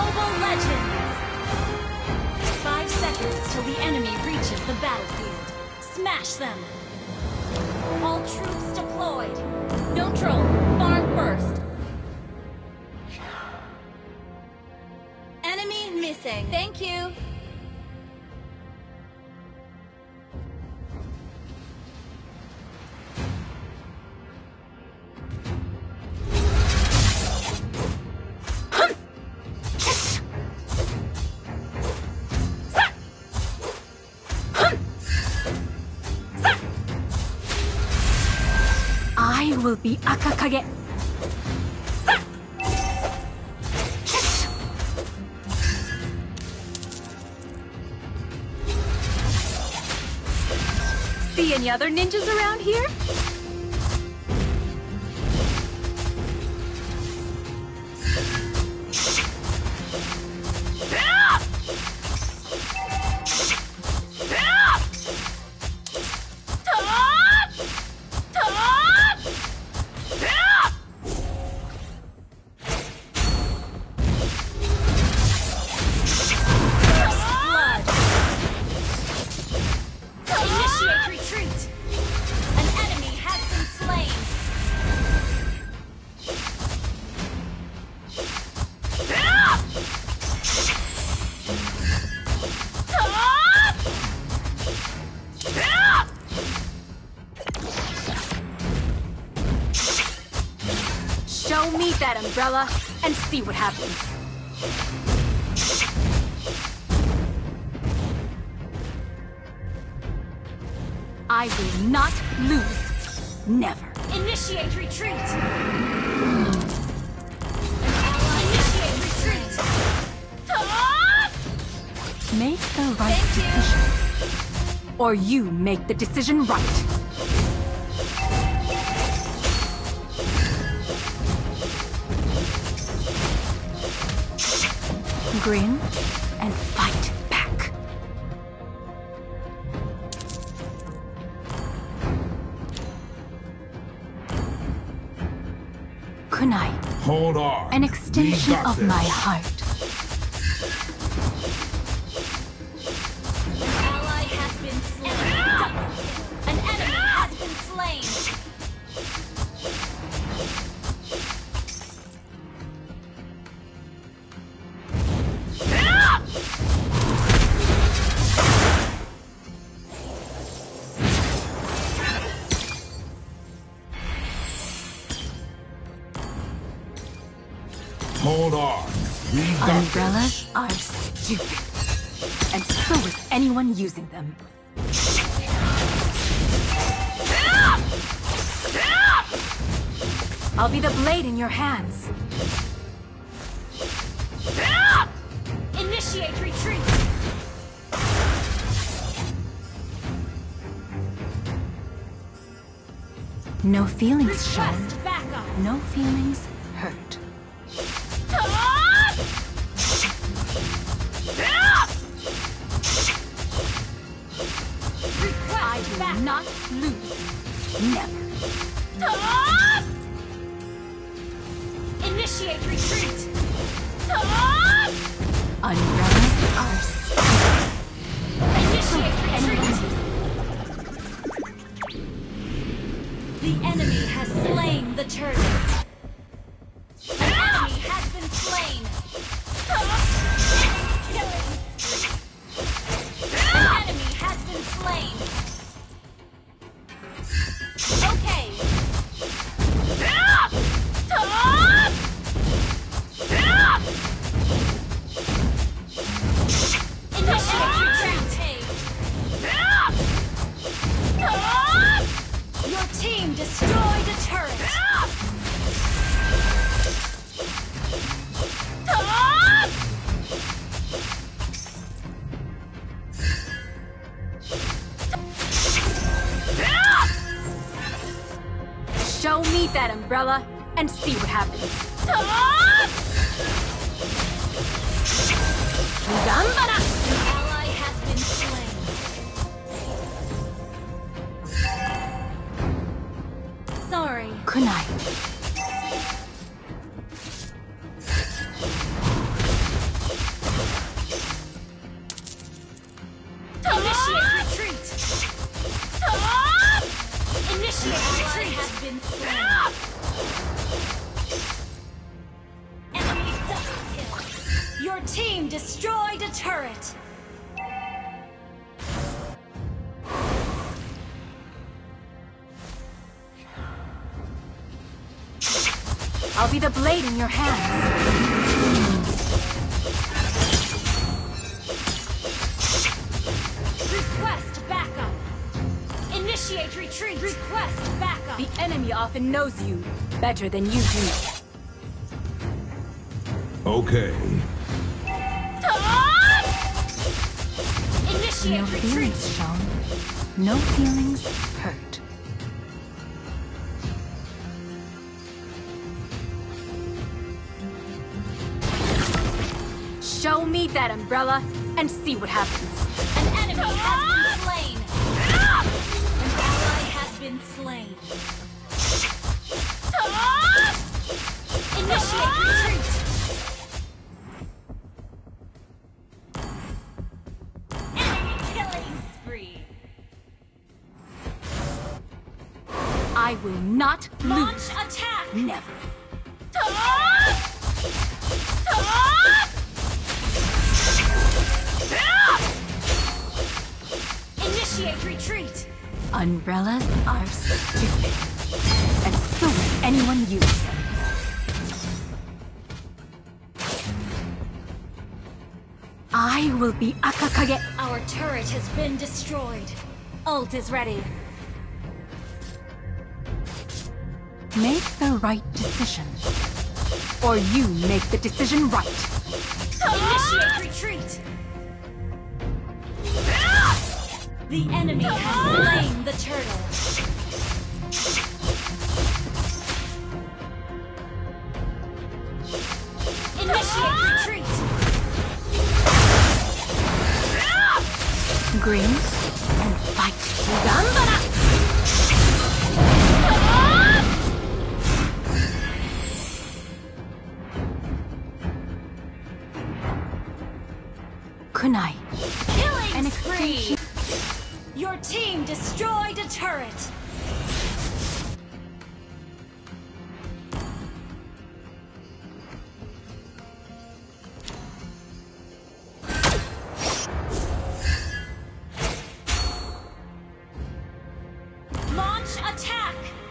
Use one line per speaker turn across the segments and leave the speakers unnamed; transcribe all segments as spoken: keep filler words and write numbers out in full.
Mobile Legends! Five seconds till the enemy reaches the battlefield. Smash them! All troops deployed. Neutral, farm first. Enemy missing. Thank you. I will be Akakage. See any other ninjas around here? Show me that umbrella and see what happens. I will not lose. Never. Initiate retreat! Initiate retreat! Make the right decision. Or you make the decision right. Grin and fight back. Kunai.
Hold on.
An extension of
this.
my heart. An ally has been slain. An enemy has been slain.
Hold on. We got
Umbrellas
this.
are stupid. And so is anyone using them. I'll be the blade in your hands. Initiate retreat! No feelings shown. No feelings hurt. I will not lose. Never. Initiate retreat! Umbrellas are stupid. Initiate retreat! The enemy has slain the turret. An enemy has been slain. An enemy has been slain. Okay. Initiate retreat. Your team destroyed a turret. Show me that umbrella and see what happens. Gambara! An ally has been slain. Sorry. Kunai. been slain. Enemy double kill. Your team destroyed a turret.
I'll be the blade in your hands.
Request backup. Initiate retreat. Request backup.
The enemy often knows you better than you do.
Okay.
Initiate
No
retreat.
feelings shown. No feelings hurt. Show me that umbrella and see what happens.
An enemy has been slain. An ally has been slain. Initiate retreat. Enemy killing spree.
I will not
Launch
lose.
attack.
Never.
Initiate retreat.
Umbrellas are stupid. And so is anyone using them. I will be Akakage.
Our turret has been destroyed. Ult is ready.
Make the right decision. Or you make the decision right.
Initiate retreat. The enemy has slain the turtle. Initiate retreat.
Green and fight. Gambara! Kunai.
Killing
An
spree. Your team destroyed a turret. Launch attack.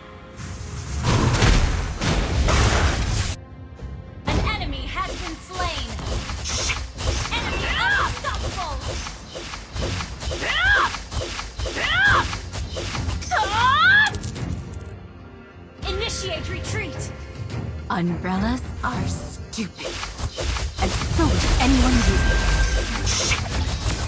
An enemy has been slain. Enemy unstoppable. Initiate retreat.
Umbrellas are stupid. And so is anyone using them.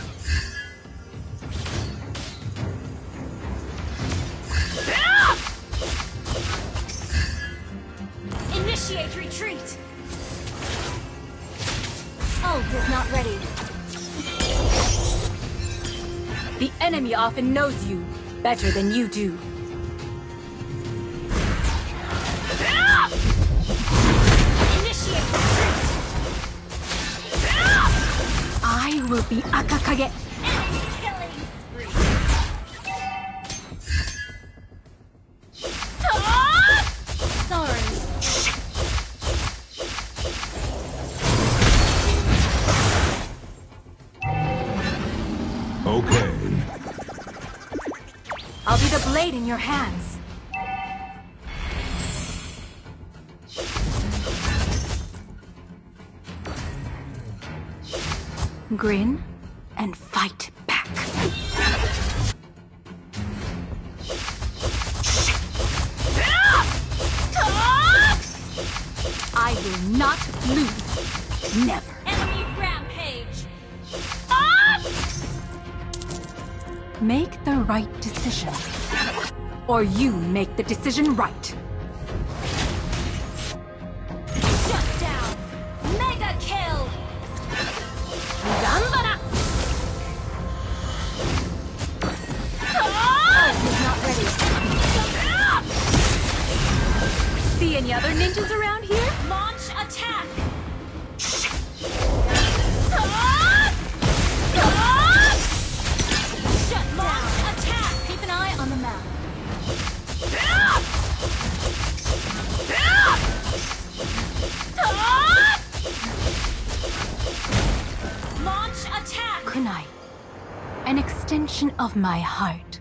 Initiate retreat. Ult is not ready.
The enemy often knows you better than you do.
Initiate retreat.
I will be Akakage.
Enemy killing spree. Sorry.
Okay.
I'll be the blade in your hands. Grin and fight back. I will not lose. Never.
Enemy rampage.
Make the right decision. Or you make the decision right.
Shut down. Mega kill.
Gambara!
Ult is not ready.
See any other ninjas around here?
Launch attack. Shut down. Attack.
Keep an eye on the map. Kunai, an extension of my heart.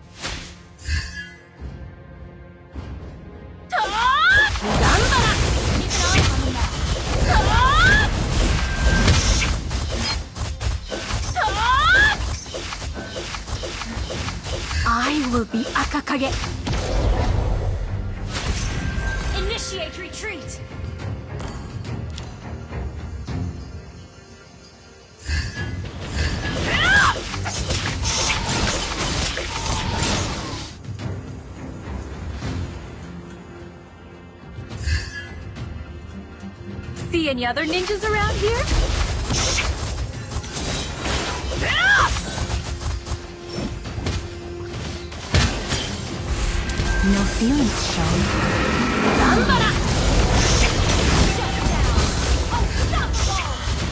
I will be Akakage.
Initiate retreat!
See any other ninjas around here? No feelings shown. Gambara!
Shut down! Unstoppable!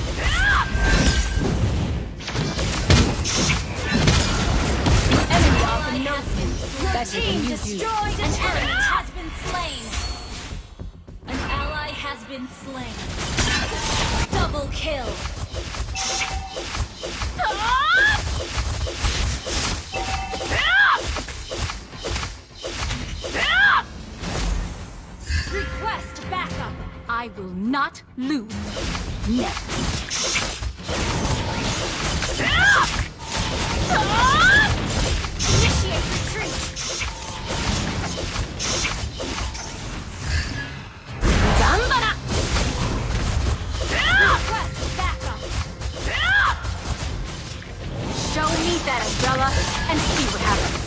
Enemy
Ally
often knows
has been slain.
better than
Team
you do.
destroyed. An enemy has been slain. An ally has been slain. Double kill. Request backup.
I will not lose. Never.
Initiate retreat.
Gambara!
Request backup.
Show me that umbrella and see what happens.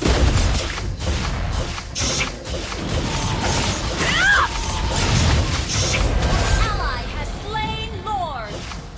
Ally has slain Lord.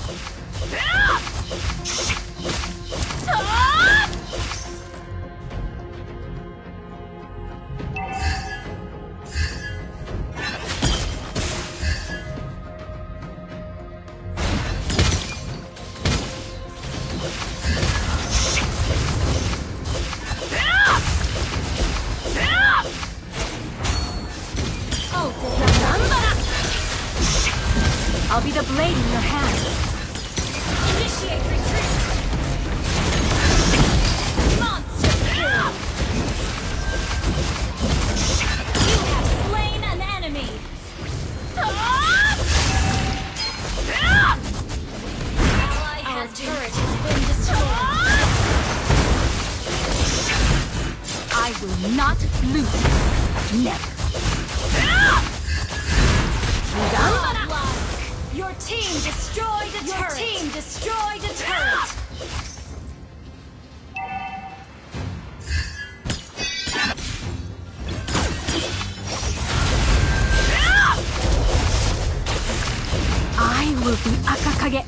Oh,
Gambara! I'll be the blade in your hand.
initiate retreat. Monster kill. You have slain an enemy. Ally
Our
has
turret
been, has been destroyed.
I will not lose. Never. Gambara!
Godlike. Your team destroyed a turret. Your team destroyed a turret.
I will be Akakage.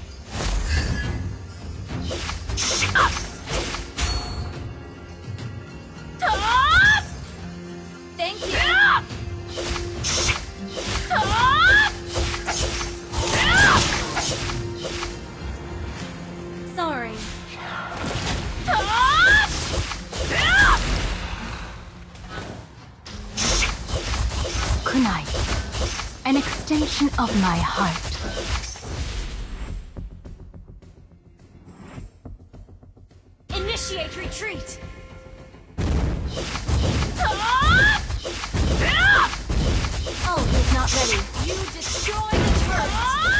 Thank you.
Sorry. Kunai, an extension of my heart.
Initiate retreat. Oh, he's not ready. You destroyed the turret.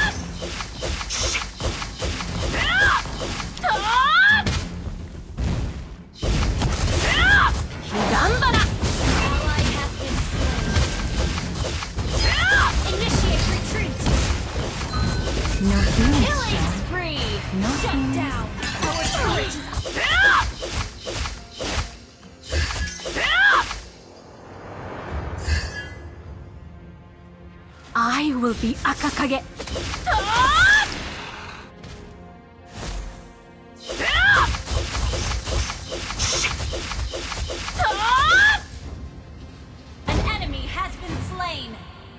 Gambara!
Ally has been slain. Initiate retreat.
No feelings
Killing
shown.
spree.
No
Shut
feelings.
down. Our turret is
I will be Akakage.
An enemy has been slain.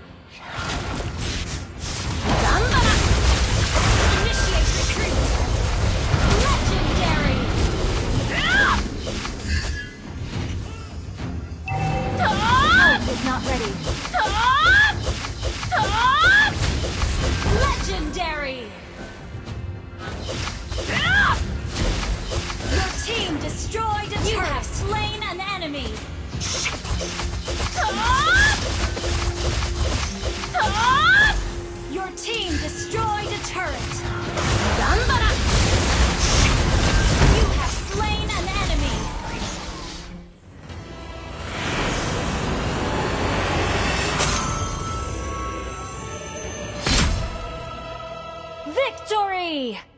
Gambara!
Initiate retreat. Legendary. Oh, he's not ready. Victory!